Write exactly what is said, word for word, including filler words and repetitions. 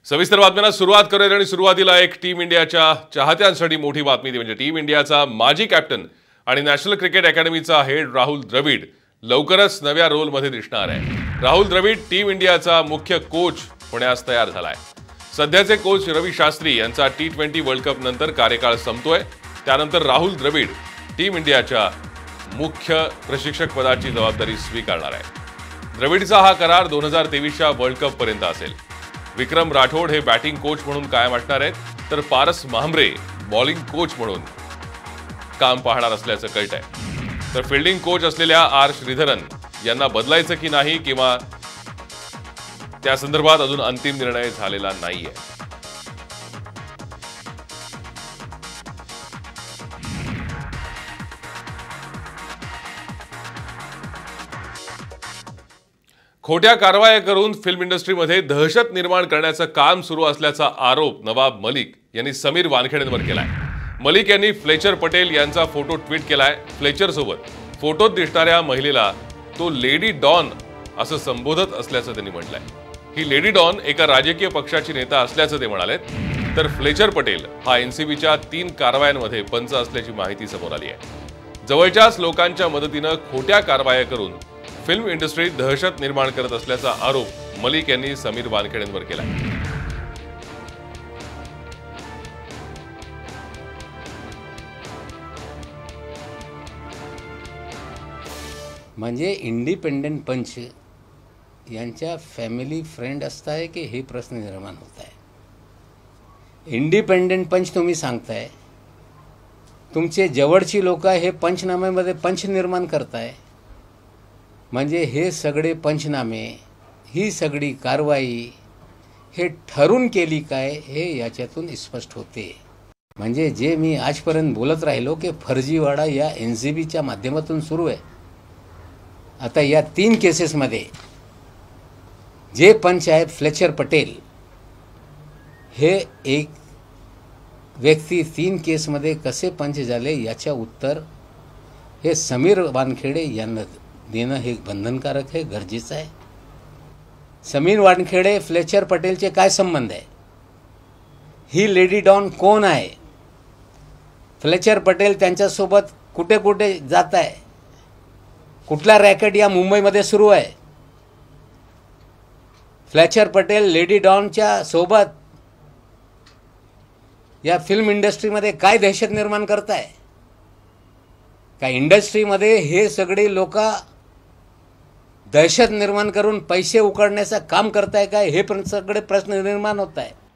सविस्तर बातम्यांना सुरुवात करूयात आणि सुरुवातीला एक टीम इंडियाच्या चाहत्यांसाठी मोठी बातमी ती म्हणजे टीम इंडियाचा माजी कॅप्टन आणि नॅशनल क्रिकेट अकॅडमीचा हेड राहुल द्रविड लवकरच नव्या रोलमध्ये दिसणार आहे। राहुल द्रविड टीम इंडियाचा मुख्य कोच होण्यास तयार झालाय। सध्याचे कोच रवी शास्त्री यांचा टी ट्वेंटी वर्ल्ड कप नंतर कार्यकाळ संपतोय। त्यानंतर राहुल द्रविड टीम इंडियाच्या मुख्य प्रशिक्षक पदाची जबाबदारी स्वीकारणार आहे। द्रविडचा हा करार दोन हजार तेवीसच्या वर्ल्ड कप पर्यंत असेल। विक्रम राठोड हे बॅटिंग कोच म्हणून कायम असणार आहेत, तर पारस म्हांबरे बॉलिंग कोच म्हणून काम पाहणार असल्याचं कळत आहे। तर फिल्डिंग कोच असलेल्या आर श्रीधरन यांना बदलायचं की नाही किंवा त्या संदर्भात अजून अंतिम निर्णय झालेला नाहीये। खोट्या कारवाया करून फिल्म इंडस्ट्रीमध्ये दहशत निर्माण करण्याचं काम सुरू असल्याचा आरोप नवाब मलिक यांनी समीर वानखेडेंवर केलाय। मलिक यांनी फ्लेचर पटेल यांचा फोटो ट्विट केलाय। फ्लेचर सोबत फोटोत दिसणाऱ्या महिलेला तो लेडी डॉन असं संबोधत असल्याचं त्यांनी म्हटलंय। ही लेडी डॉन एका राजकीय पक्षाची नेता असल्याचं ते म्हणाले। तर फ्लेचर पटेल हा एनसीबीच्या तीन कारवायांमध्ये पंच असल्याची माहिती समोर आली आहे। जवळच्याच लोकांच्या मदतीनं खोट्या कारवाया करून फिल्म इंडस्ट्रीत दहशत निर्माण करत असल्याचा आरोप मलिक यांनी समीर वानखेडेंवर केला। म्हणजे इंडिपेंडेंट पंच यांच्या फॅमिली फ्रेंड असताय की हे प्रश्न निर्माण होत आहे। इंडिपेंडेंट पंच तुम्ही सांगताय, तुमचे जवळची लोक हे पंचनाम्यामध्ये पंच निर्माण करताय, म्हणजे हे सगळे पंचनामे ही सगळी कारवाई हे ठरून केली काय हे याच्यातून स्पष्ट होते। म्हणजे जे मी आजपर्यंत बोलत राहिलो की फर्जीवाडा या एनसीबीच्या माध्यमातून सुरू आहे, आता या तीन केसेसमध्ये जे पंच आहेत फ्लेचर पटेल हे एक व्यक्ती तीन केसमध्ये कसे पंच झाले याच्या उत्तर हे समीर वानखेडे यांना देणं हे बंधनकारक आहे, गरजेचं आहे। समीर वानखेडे फ्लेचर पटेलचे काय संबंध आहे? ही लेडी डॉन कोण आहे? फ्लेचर पटेल त्यांच्यासोबत कुठे कुठे जात आहे? कुठला रॅकेट या मुंबईमध्ये सुरू आहे? फ्लेचर पटेल लेडी डॉनच्या सोबत या फिल्म इंडस्ट्रीमध्ये काय दहशत निर्माण करताय? का इंडस्ट्रीमध्ये हे सगळे लोक दहशत निर्माण करून पैसे उकळण्याचं काम करताय काय? हे पण सगळे प्रश्न निर्माण होत आहे।